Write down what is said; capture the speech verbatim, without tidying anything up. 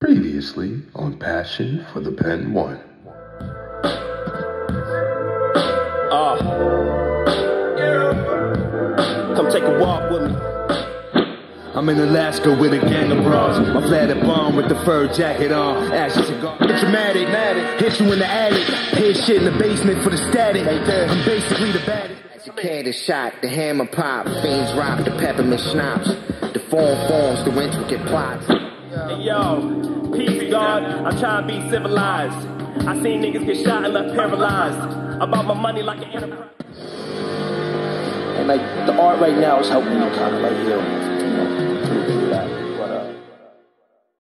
Previously on Passion for the Pen One. Uh, come take a walk with me. I'm in Alaska with a gang of bras. My flatted bomb with the fur jacket on. Ashes cigar. It's dramatic. Hit you in the attic. Head shit in the basement for the static. I'm basically the baddest. The candy shot, the hammer pop, fiends rock, the peppermint schnapps. The form forms, the intricate plots. Hey yo, peace God, I'm trying to be civilized. I seen niggas get shot and left paralyzed. About my money like an enterprise. And like the art right now is helping me kind of like heal, you know, through